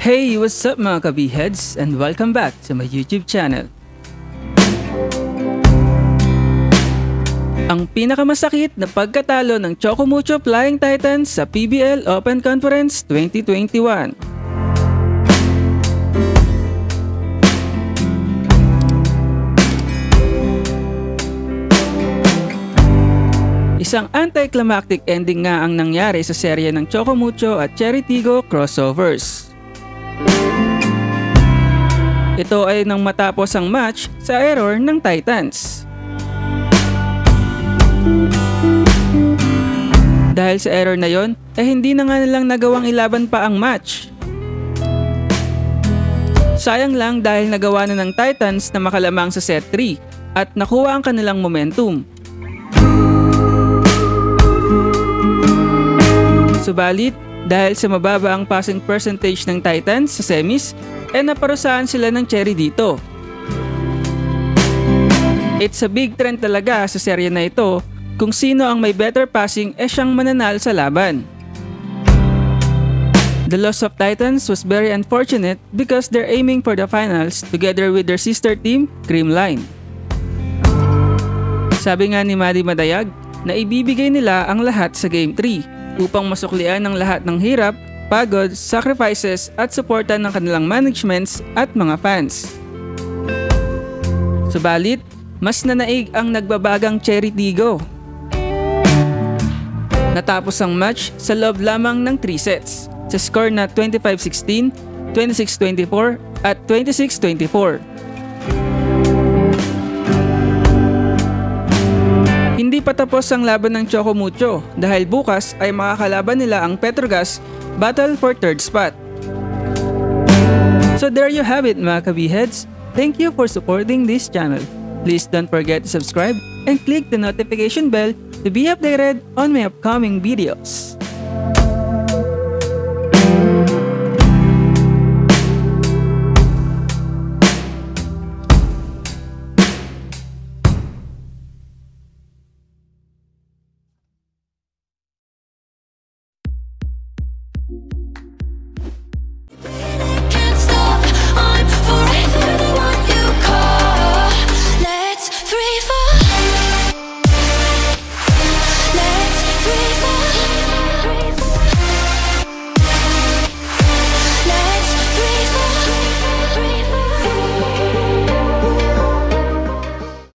Hey, what's up mga kabiheads and welcome back to my YouTube channel. Ang pinakamasakit na pagkatalo ng Chocomucho Flying Titans sa PBL Open Conference 2021. Isang anticlimactic ending nga ang nangyari sa serye ng Chocomucho at Cherry Tigo crossovers. Ito ay nang matapos ang match sa error ng Titans. Dahil sa error na yon, hindi na nga nilang nagawang ilaban pa ang match. Sayang lang dahil nagawa na ng Titans na makalamang sa set 3 at nakuha ang kanilang momentum. Subalit, dahil sa mababa ang passing percentage ng Titans sa semis, naparusahan sila ng Cherry dito. It's a big trend talaga sa serye na ito kung sino ang may better passing siyang mananalo sa laban. The loss of Titans was very unfortunate because they're aiming for the finals together with their sister team, Creamline. Sabi nga ni Maddie Madayag na ibibigay nila ang lahat sa Game 3 upang masuklian ang lahat ng hirap, pagod, sacrifices at suporta ng kanilang managements at mga fans. Subalit, mas nanaig ang nagbabagang Cherry Tigo. Natapos ang match sa loob lamang ng 3 sets sa score na 25-16, 26-24 at 26-24. Hindi pa tapos ang laban ng Chocomucho dahil bukas ay makakalaban nila ang Petrogas Battle for 3rd spot. So there you have it mga kabiheads. Thank you for supporting this channel. Please don't forget to subscribe and click the notification bell to be updated on my upcoming videos.